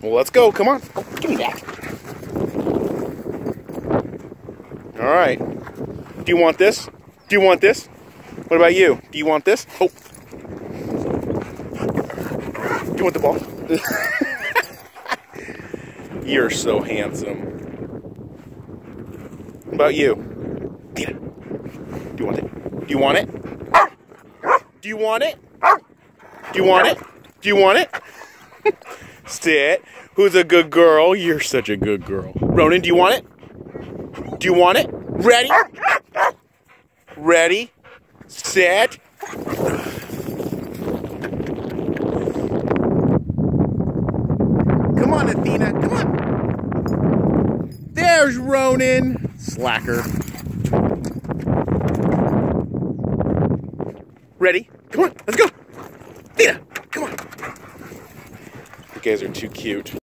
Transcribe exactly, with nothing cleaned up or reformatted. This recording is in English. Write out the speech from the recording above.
Well, let's go. Come on. Oh, give me that. All right. Do you want this? Do you want this? What about you? Do you want this? Oh. Do you want the ball? You're so handsome. What about you? Athena. Do you want it? Do you want it? Do you want it? Do you want it? Do you want it? Sit. Who's a good girl? You're such a good girl. Ronin, do you want it? Do you want it? Ready? Ready? Set. Come on, Athena. Come on. There's Ronin. Slacker. Ready? Come on. Let's go. Athena, come on. You guys are too cute.